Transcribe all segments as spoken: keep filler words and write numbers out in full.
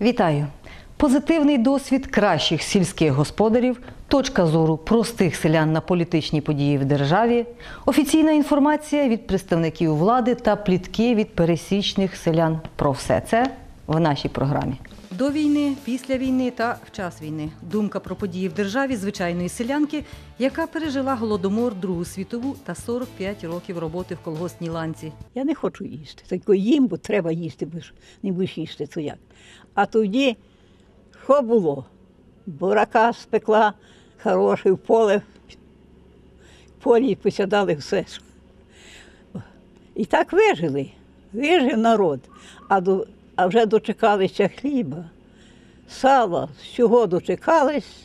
Вітаю! Позитивний досвід кращих сільських господарів, точка зору простих селян на політичні події в державі, офіційна інформація від представників влади та плітки від пересічних селян. Про все це в нашій програмі. До війни, після війни та в час війни. Думка про події в державі звичайної селянки, яка пережила Голодомор, Другу світову та сорок п'ять років роботи в колгоспній ланці. Я не хочу їсти. Тільки їм, бо треба їсти, бо ж не будеш їсти, то як. А тоді, що було? Бурака спекла, хороший, в поле, в полі посідали все. І так вижили, вижив народ. А, до, а вже дочекалися хліба, сала, всього дочекались,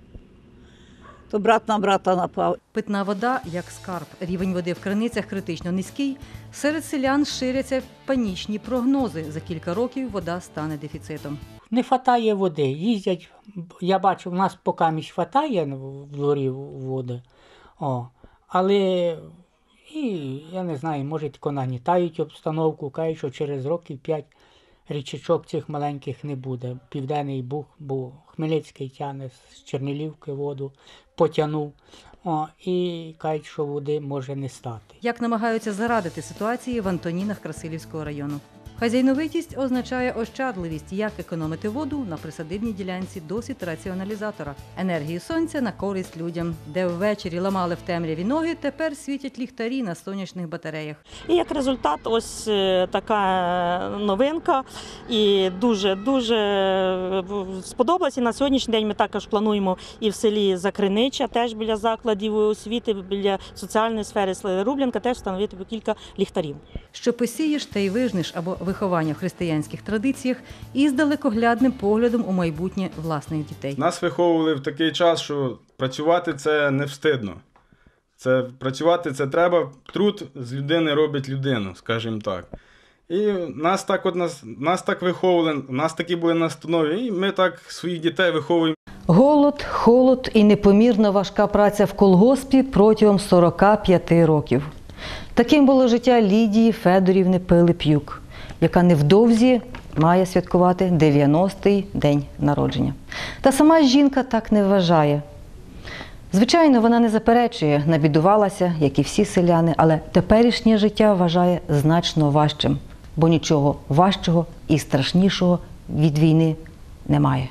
то брат на брата напав. Питна вода – як скарб. Рівень води в криницях критично низький. Серед селян ширяться панічні прогнози. За кілька років вода стане дефіцитом. Не вистачає води. Їздять, я бачу, в нас поки між вистачає в дворі води. О, але, і, я не знаю, може, тільки нагнітають обстановку, кажуть, що через років п'ять річечок цих маленьких не буде. Південний Буг, бо Хмельницький тягне з Чернілівки воду, потягнув. О, і кажуть, що води може не стати. Як намагаються зарадити ситуації в Антонінах Красилівського району. Хазяйновитість означає ощадливість, як економити воду на присадибній ділянці досить раціоналізатора. Енергію сонця на користь людям, де ввечері ламали в темряві ноги, тепер світять ліхтарі на сонячних батареях. І як результат ось така новинка і дуже-дуже сподобалась. І на сьогоднішній день ми також плануємо і в селі Закринича, теж біля закладів освіти, біля соціальної сфери Рублянка теж встановити по кілька ліхтарів. Що посієш, те й вижнеш, або виховання в християнських традиціях із далекоглядним поглядом у майбутнє власних дітей. Нас виховували в такий час, що працювати це не встидно. Це, працювати це треба, труд з людини робить людину, скажімо так. І нас так, от, нас, нас так виховували, нас такі були настанови, і ми так своїх дітей виховуємо. Голод, холод і непомірно важка праця в колгоспі протягом сорока п'яти років. Таким було життя Лідії Федорівни Пилип'юк, яка невдовзі має святкувати дев'яностий день народження. Та сама жінка так не вважає. Звичайно, вона не заперечує, набідувалася, як і всі селяни, але теперішнє життя вважає значно важчим, бо нічого важчого і страшнішого від війни немає.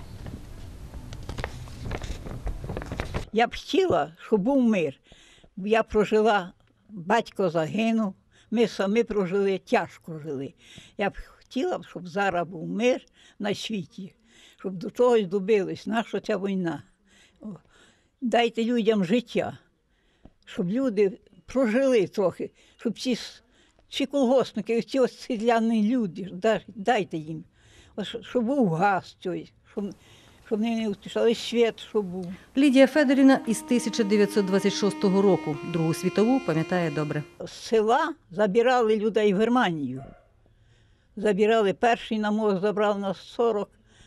Я б хотіла, щоб був мир. Я прожила, батько загинув, ми самі прожили, тяжко жили. Я б хотіла, щоб зараз був мир на світі, щоб до чогось добились. Наша ця війна? О, дайте людям життя, щоб люди прожили трохи, щоб ці, ці колгоспники, ці селяні люди, дайте їм, щоб був газ, щоб, щоб не втішали світ, щоб був. Лідія Федорівна із тисяча дев'ятсот двадцять шостого року, Другу світову, пам'ятає добре. З села забирали людей в Германію. Забирали, перший на мост забрав нас сорок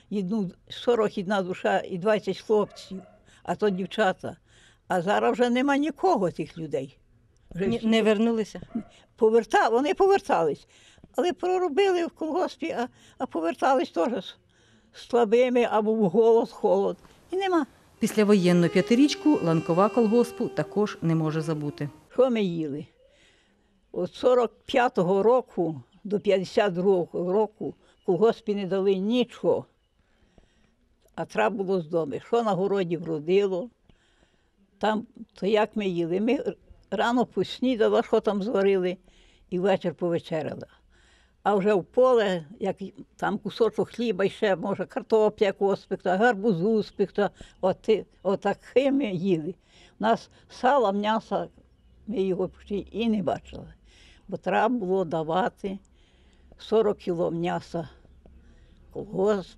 одна душа і двадцять хлопців, а то дівчата. А зараз вже нема нікого тих людей. Вже не, не вернулися? Поверта, вони повертались, але проробили в колгоспі, а, а повертались теж слабими або в голод, холод. І нема. Післявоєнну п'ятирічку ланкова колгоспу також не може забути. Що ми їли? От сорок п'ятого року до п'ятдесят другого року в колгоспі не дали нічого. А треба було з дому. Що на городі вродило, там, то як ми їли? Ми рано поснідали, що там зварили, і ввечері повечеряли. А вже в поле, як там кусочок хліба, і ще, може, картопля якогось спекта, гарбузу спекта, от, отак ми їли. У нас сала, м'яса, ми його почти і не бачили. Бо треба було давати сорок кіло м'яса колгосп,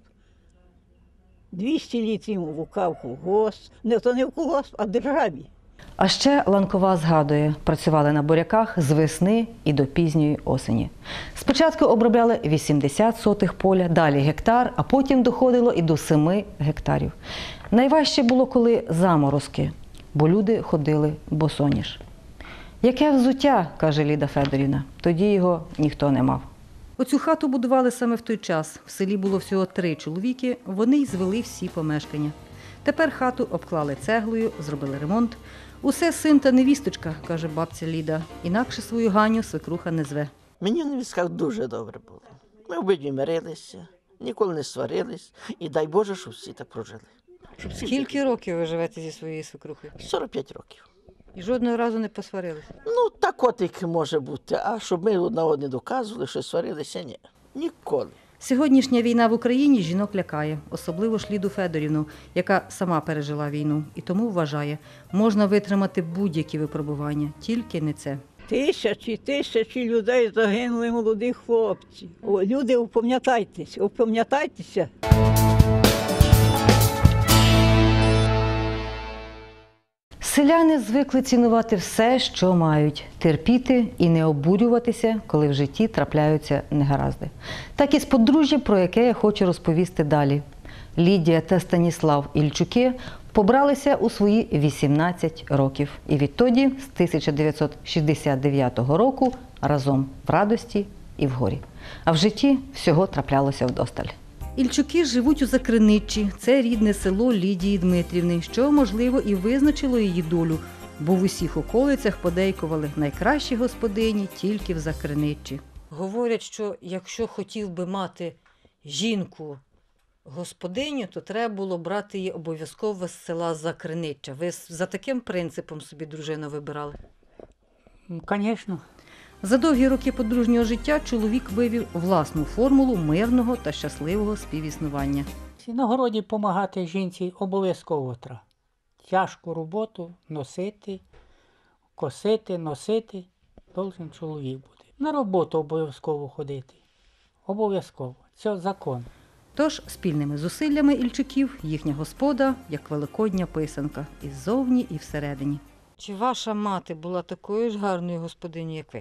двісті літрів молока в колгосп, не то не в колгосп, а в державі. А ще Ланкова згадує, працювали на буряках з весни і до пізньої осені. Спочатку обробляли вісімдесят сотих поля, далі гектар, а потім доходило і до семи гектарів. Найважче було, коли заморозки, бо люди ходили босоніж. Яке взуття, каже Ліда Федорівна, тоді його ніхто не мав. Оцю хату будували саме в той час. В селі було всього три чоловіки, вони й звели всі помешкання. Тепер хату обклали цеглою, зробили ремонт. Усе син та невісточка, каже бабця Ліда. Інакше свою Ганю свекруха не зве. Мені в невістках дуже добре було. Ми обидві мирилися, ніколи не сварились. І дай Боже, щоб всі так прожили. Щоб всі Скільки років ви живете зі своєю свекрухою? сорок п'ять років. І жодного разу не посварилися? Ну, так от як може бути. А щоб ми одна одне доказували, що сварилися, ні. Ніколи. Сьогоднішня війна в Україні жінок лякає, особливо ж Ліду Федорівну, яка сама пережила війну. І тому вважає, можна витримати будь-які випробування, тільки не це. Тисячі, тисячі людей загинули, молоді хлопці. О, люди, опам'ятайтесь, опам'ятайтеся. Селяни звикли цінувати все, що мають, терпіти і не обурюватися, коли в житті трапляються негаразди. Так і з подружжям, про яке я хочу розповісти далі. Лідія та Станіслав Ільчуки побралися у свої вісімнадцять років. І відтоді, з тисяча дев'ятсот шістдесят дев'ятого року, разом в радості і в горі. А в житті всього траплялося вдосталь. Ільчуки живуть у Закриниччі. Це рідне село Лідії Дмитрівни, що, можливо, і визначило її долю, бо в усіх околицях подейкували найкращі господині тільки в Закриниччі. Говорять, що якщо хотів би мати жінку господиню, то треба було брати її обов'язково з села Закриниччя. Ви за таким принципом собі дружину вибирали? Звісно. За довгі роки подружнього життя чоловік вивів власну формулу мирного та щасливого співіснування. На городі допомагати жінці обов'язково треба. Тяжку роботу носити, косити, носити, должен чоловік бути. На роботу обов'язково ходити. Обов'язково. Це закон. Тож спільними зусиллями Ільчуків їхня господа, як великодня писанка, і ззовні, і всередині. Чи ваша мати була такою ж гарною господинею, як ви?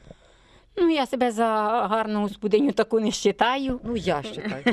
Ну, я себе за гарну господиню таку не вважаю. Ну, я вважаю.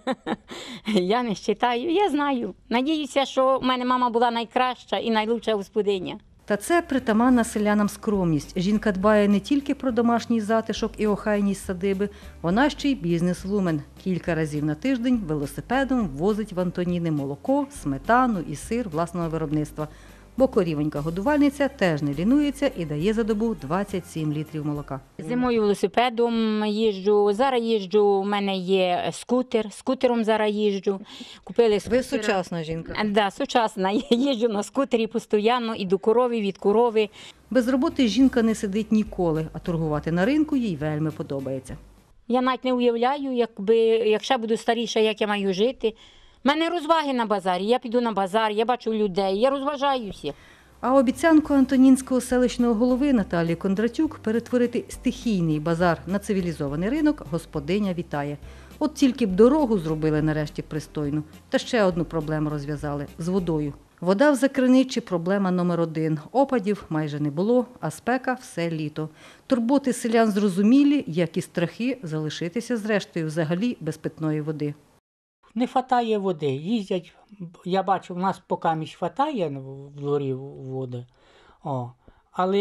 Я не вважаю, я знаю. Надіюся, що в мене мама була найкраща і найлучша господиня. Та це притаманна селянам скромність. Жінка дбає не тільки про домашній затишок і охайність садиби, вона ще й бізнес-вумен. Кілька разів на тиждень велосипедом возить в Антоніни молоко, сметану і сир власного виробництва. Бо корівонька-годувальниця теж не лінується і дає за добу двадцять сім літрів молока. Зимою велосипедом їжджу, зараз їжджу, у мене є скутер, скутером зараз їжджу. Купили Ви скутера. сучасна жінка. Так, да, сучасна. Я їжджу на скутері постійно, і до корови, від корови. Без роботи жінка не сидить ніколи, а торгувати на ринку їй вельми подобається. Я навіть не уявляю, якби, якщо буду старіша, як я маю жити. У мене розваги на базарі, я піду на базар, я бачу людей, я розважаюся. А обіцянку антонінського селищного голови Наталії Кондратюк перетворити стихійний базар на цивілізований ринок господиня вітає. От тільки б дорогу зробили нарешті пристойну, та ще одну проблему розв'язали – з водою. Вода в Закриниччі – проблема номер один. Опадів майже не було, а спека – все літо. Турботи селян зрозумілі, як і страхи залишитися зрештою взагалі без питної води. Не вистачає води. Їздять, я бачу, в нас поки між вистачає в дворі води. О, але,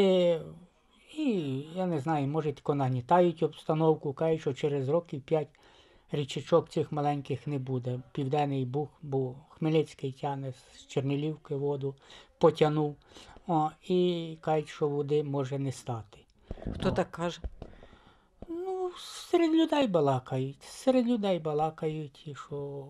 і, я не знаю, може, тільки нагнітають обстановку, кажуть, що через років п'ять річечок цих маленьких не буде. Південний Буг, бо Хмельницький тягне з Чернілівки воду, потягнув. О, і кажуть, що води може не стати. Хто О. так каже? Ну, серед людей балакають, серед людей балакають, і що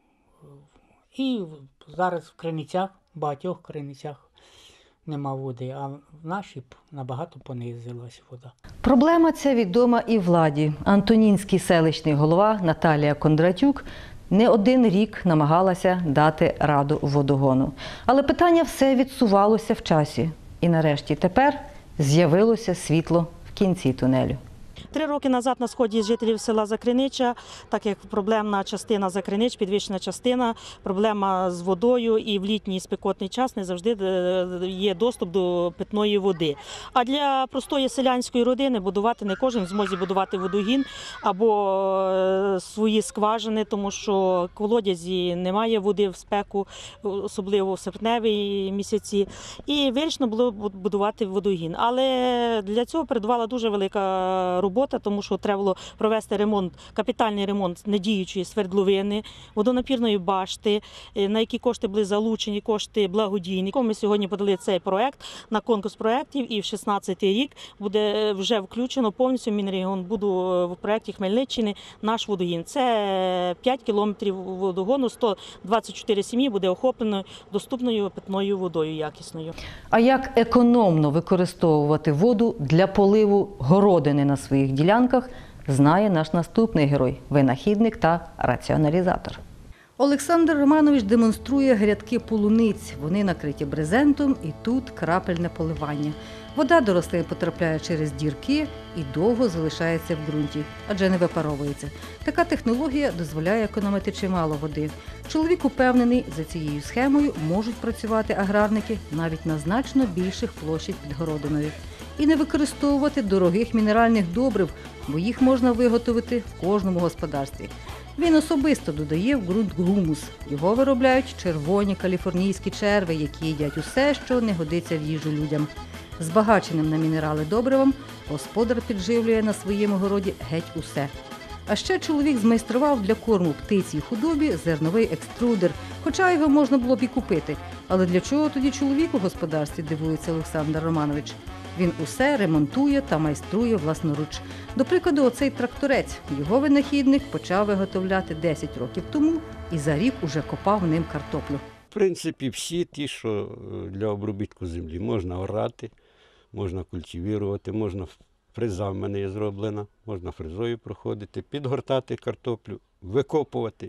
і зараз в Криницях, в багатьох Криницях нема води, а в нашій набагато понизилась вода. Проблема ця відома і владі. Антонінський селищний голова Наталія Кондратюк не один рік намагалася дати раду водогону. Але питання все відсувалося в часі. І нарешті тепер з'явилося світло в кінці тунелю. Три роки назад на сході жителів села Закриниччя, так як проблемна частина Закринич, підвищена частина, проблема з водою і в літній спекотний час не завжди є доступ до питної води. А для простої селянської родини будувати не кожен в змозі будувати водогін або свої скважини, тому що в колодязі немає води в спеку, особливо в серпневі місяці. І вирішено було будувати водогін. Але для цього передувала дуже велика робота. робота, тому що треба було провести ремонт, капітальний ремонт недіючої свердловини, водонапірної башти, на які кошти були залучені, кошти благодійні. Ми сьогодні подали цей проект на конкурс проєктів, і в шістнадцятий рік буде вже включено повністю Мінрегіон буду в проєкті Хмельниччини наш водогін. Це п'ять кілометрів водогону, сто двадцять чотири сім'ї буде охоплено доступною питною водою якісною. А як економно використовувати воду для поливу городини на своїх ділянках, знає наш наступний герой – винахідник та раціоналізатор. Олександр Романович демонструє грядки полуниць. Вони накриті брезентом, і тут крапельне поливання. Вода до рослин потрапляє через дірки і довго залишається в ґрунті, адже не випаровується. Така технологія дозволяє економити чимало води. Чоловік упевнений, за цією схемою можуть працювати аграрники навіть на значно більших площах під городиною. І не використовувати дорогих мінеральних добрив, бо їх можна виготовити в кожному господарстві. Він особисто додає в ґрунт гумус. Його виробляють червоні каліфорнійські черви, які їдять усе, що не годиться в їжу людям. Збагаченим на мінерали добривом господар підживлює на своєму городі геть усе. А ще чоловік змайстрував для корму птиці й худобі зерновий екструдер, хоча його можна було б і купити. Але для чого тоді чоловік у господарстві, дивується Олександр Романович? Він усе ремонтує та майструє власноруч. До прикладу, оцей тракторець. Його винахідник почав виготовляти десять років тому і за рік уже копав ним картоплю. В принципі, всі ті, що для обробітку землі. Можна орати, можна культивувати, можна фреза в мене є зроблена, можна фрезою проходити, підгортати картоплю, викопувати.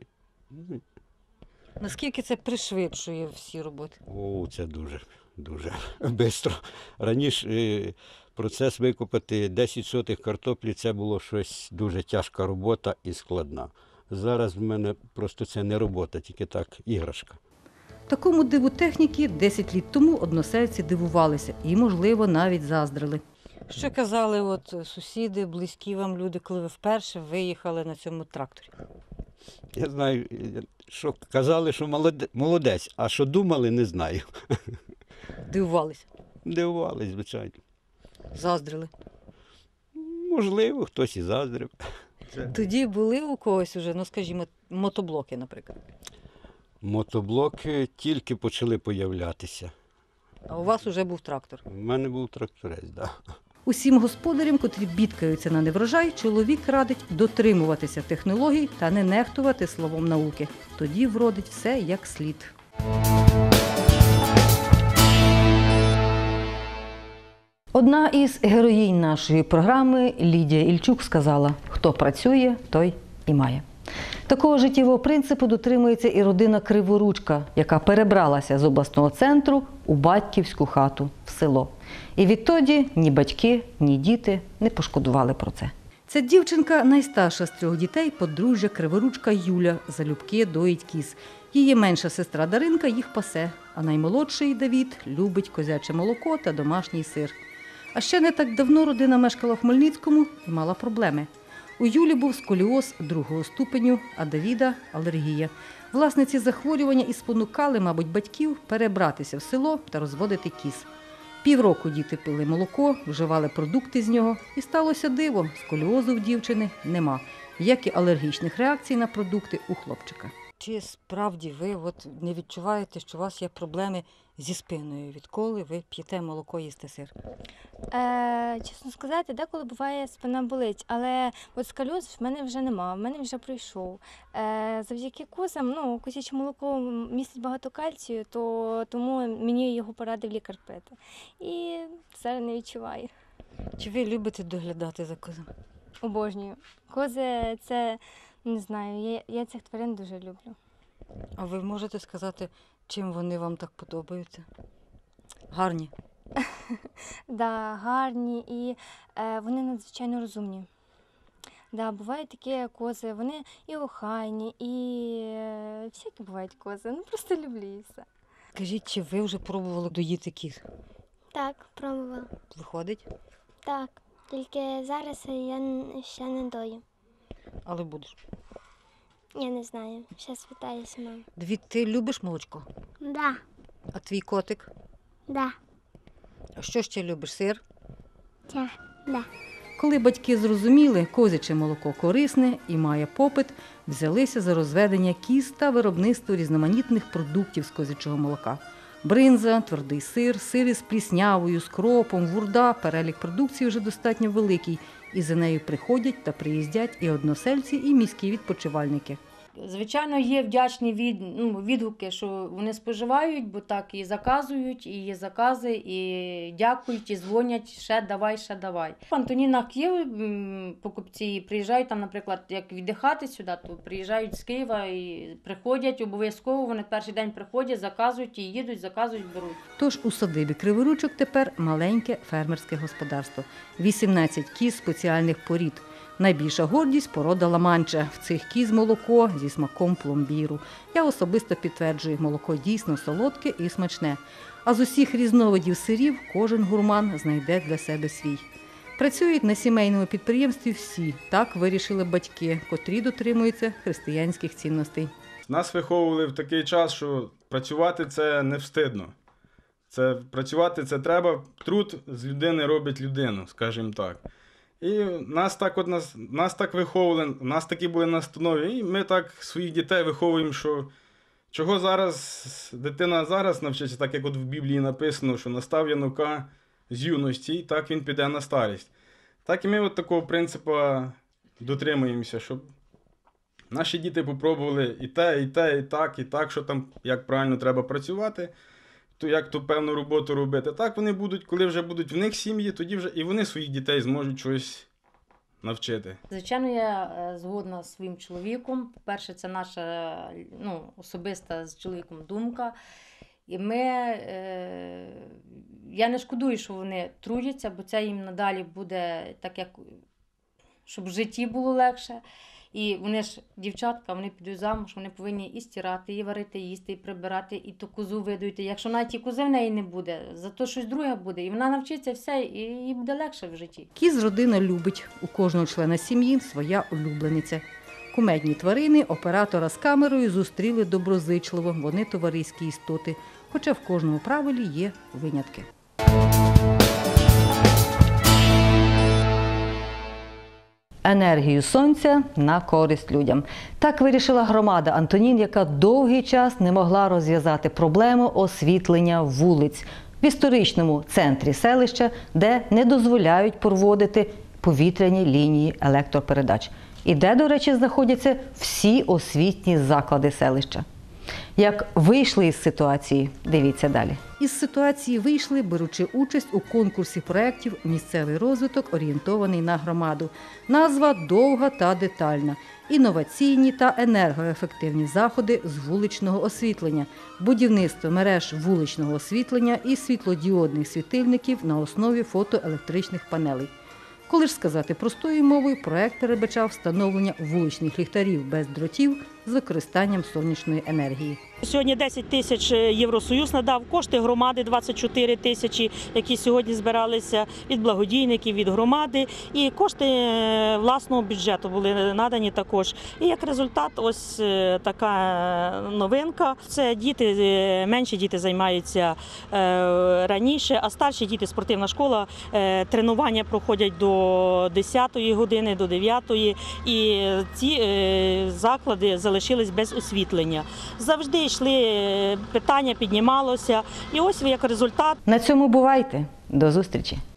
Наскільки це пришвидшує всі роботи? О, це дуже, дуже швидко. Раніше е, процес викопати десять сотих картоплі – це було щось дуже тяжка робота і складна. Зараз в мене просто це не робота, тільки так, іграшка. Такому диву техніки десять літ тому односельці дивувалися і, можливо, навіть заздрили. Що казали от сусіди, близькі вам люди, коли ви вперше виїхали на цьому тракторі? Я знаю, що казали, що молоде- молодець, а що думали, не знаю. Дивувалися, Дивувались, звичайно. заздрили. Можливо, хтось і заздрив. Тоді були у когось уже, ну скажімо, мотоблоки, наприклад. Мотоблоки тільки почали появлятися. А у вас уже був трактор. У мене був тракторець, так. Да. Усім господарям, котрі бідкаються на неврожай, чоловік радить дотримуватися технологій та не нехтувати словом науки. Тоді вродить все як слід. Одна із героїнь нашої програми, Лідія Ільчук, сказала: «Хто працює, той і має». Такого життєвого принципу дотримується і родина Криворучка, яка перебралася з обласного центру у батьківську хату в село. І відтоді ні батьки, ні діти не пошкодували про це. Ця дівчинка найстарша з трьох дітей, подружжя Криворучка Юля, залюбки доїть кіз. Її менша сестра Даринка їх пасе, а наймолодший Давід любить козяче молоко та домашній сир. А ще не так давно родина мешкала в Хмельницькому і мала проблеми. У Юлі був сколіоз другого ступеню, а Давіда – алергія. Власне, ці захворювання і спонукали, мабуть, батьків перебратися в село та розводити кіз. Півроку діти пили молоко, вживали продукти з нього, і сталося диво – сколіозу в дівчини нема, як і алергічних реакцій на продукти у хлопчика. Чи справді ви от не відчуваєте, що у вас є проблеми зі спиною, відколи ви п'єте молоко, їсте сир? Е, чесно сказати, деколи буває спина болить, але от сколіоз в мене вже нема, в мене вже пройшов. Е, завдяки козам, ну, козяче молоко містить багато кальцію, то тому мені його порадив лікар пити. І зараз не відчуваю. Чи ви любите доглядати за козами? Обожнюю. Кози – це, не знаю, я, я цих тварин дуже люблю. А ви можете сказати, чим вони вам так подобаються? Гарні? Да, гарні і е, вони надзвичайно розумні. Да, бувають такі кози, вони і охайні, і е, всякі бувають кози. Ну просто люблю і все. Скажіть, чи ви вже пробували доїти кіз? Так, пробувала. Виходить? Так, тільки зараз я н- ще не дою. Але будеш. Я не знаю, ще спитаюся маму. Давід, ти любиш молочко? Да, А твій котик? да, А що ще любиш? Сир? це, да. Коли батьки зрозуміли, козяче молоко корисне і має попит, взялися за розведення кіз та виробництво різноманітних продуктів з козячого молока. Бринза, твердий сир, сир із пліснявою, з кропом, вурда. Перелік продукції вже достатньо великий. І за нею приходять та приїздять і односельці, і міські відпочивальники. Звичайно, є вдячні від, ну, відгуки, що вони споживають, бо так і заказують, і є закази, і дякують, і дзвонять, ще давай, ще давай. В Антонінах є м, покупці, приїжджають там, наприклад, як віддихати сюди, то приїжджають з Києва і приходять обов'язково, вони перший день приходять, заказують і їдуть, заказують, беруть. Тож у садибі Криворучок тепер маленьке фермерське господарство. вісімнадцять кіз спеціальних порід. Найбільша гордість – порода ла-манча. В цих кіз молоко зі смаком пломбіру. Я особисто підтверджую, молоко дійсно солодке і смачне. А з усіх різновидів сирів кожен гурман знайде для себе свій. Працюють на сімейному підприємстві всі. Так вирішили батьки, котрі дотримуються християнських цінностей. Нас виховували в такий час, що працювати це не встидно. Це, працювати це треба, труд з людини робить людину, скажімо так. І нас так, от, нас, нас так виховували, у нас такі були настанови, і ми так своїх дітей виховуємо, що чого зараз дитина зараз навчиться, так як от в Біблії написано, що настав Янука з юності, і так він піде на старість. Так і ми от такого принципу дотримуємося, щоб наші діти попробували і те, і те, і так, і так, що там, як правильно треба працювати, то як ту певну роботу робити. Так вони будуть, коли вже будуть в них сім'ї, тоді вже і вони своїх дітей зможуть щось навчити. Звичайно, я е, згодна з своїм чоловіком. По-перше, це наша ну, особиста з чоловіком думка. І ми, е, я не шкодую, що вони трудяться, бо це їм надалі буде так, як, щоб в житті було легше. І вони ж, дівчатка, вони підуть замуж, вони повинні і стирати, і варити, і їсти, і прибирати, і ту козу видуйте. Якщо навіть і кози в неї не буде, зато щось друге буде. І вона навчиться все, і їй буде легше в житті. Кіз родина любить. У кожного члена сім'ї своя улюблениця. Кумедні тварини оператора з камерою зустріли доброзичливо. Вони товариські істоти. Хоча в кожному правилі є винятки. Енергію сонця на користь людям. Так вирішила громада Антонін, яка довгий час не могла розв'язати проблему освітлення вулиць в історичному центрі селища, де не дозволяють проводити повітряні лінії електропередач. І де, до речі, знаходяться всі освітні заклади селища. Як вийшли із ситуації, дивіться далі. Із ситуації вийшли, беручи участь у конкурсі проєктів «Місцевий розвиток, орієнтований на громаду». Назва довга та детальна. Інноваційні та енергоефективні заходи з вуличного освітлення, будівництво мереж вуличного освітлення і світлодіодних світильників на основі фотоелектричних панелей. Коли ж сказати простою мовою, проект передбачав встановлення вуличних ліхтарів без дротів з використанням сонячної енергії. Сьогодні десять тисяч Євросоюз надав, кошти громади двадцять чотири тисячі, які сьогодні збиралися від благодійників, від громади. І кошти власного бюджету були надані також. І як результат ось така новинка. Це діти, менші діти займаються раніше, а старші діти, спортивна школа, тренування проходять до десятої години, до дев'ятої. І ці заклади залишились без освітлення. Завжди йшли питання, піднімалося. І ось як результат. На цьому бувайте. До зустрічі.